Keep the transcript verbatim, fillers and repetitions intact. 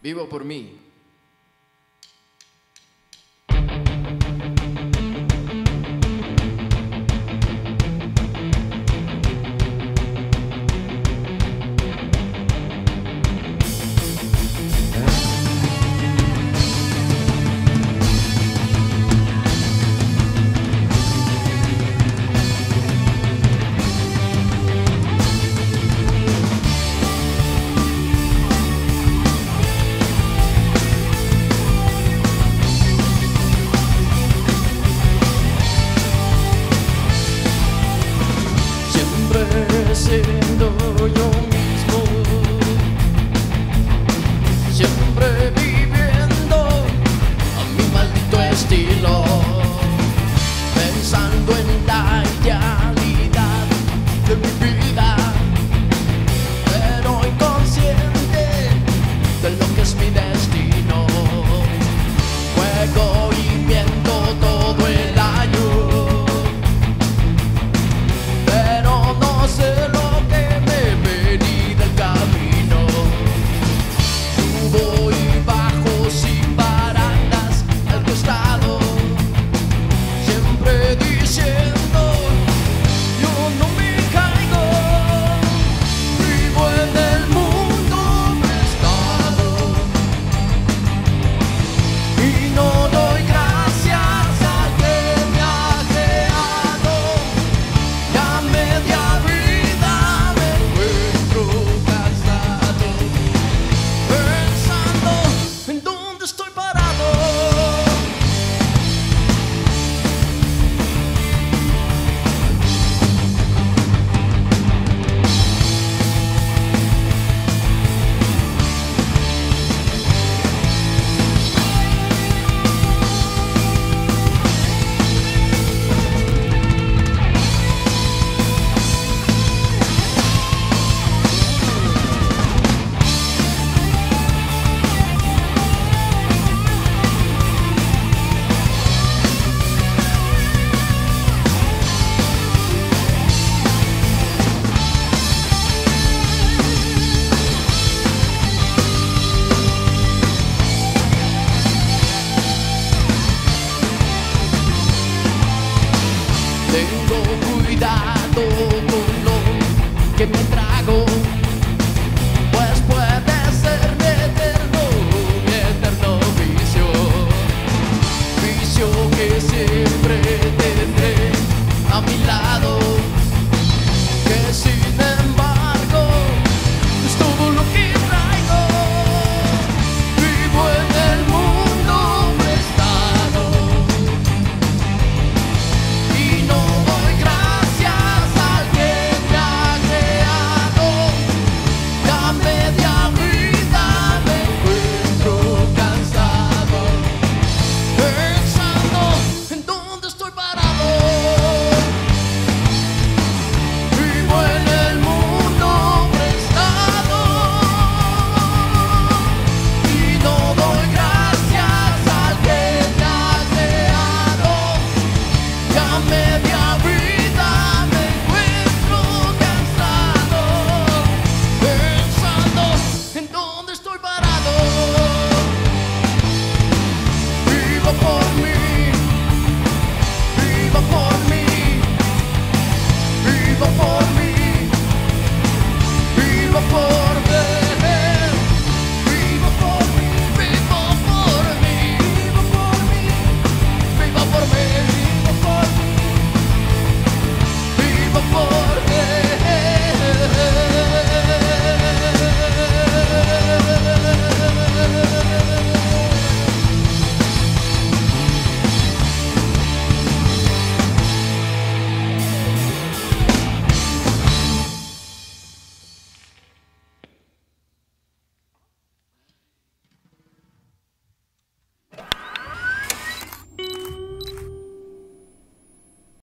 Vivo por mí. Siendo yo mismo, siempre viviendo a mi maldito estilo, pensando en la idealidad de mi vida, pero inconsciente de lo que es mi destino. Juego y miento todo el año, pero no sé lo tengo cuidado con lo que me trago, pues puede ser mi eterno, mi eterno vicio, vicio que siempre tendré a mi lado.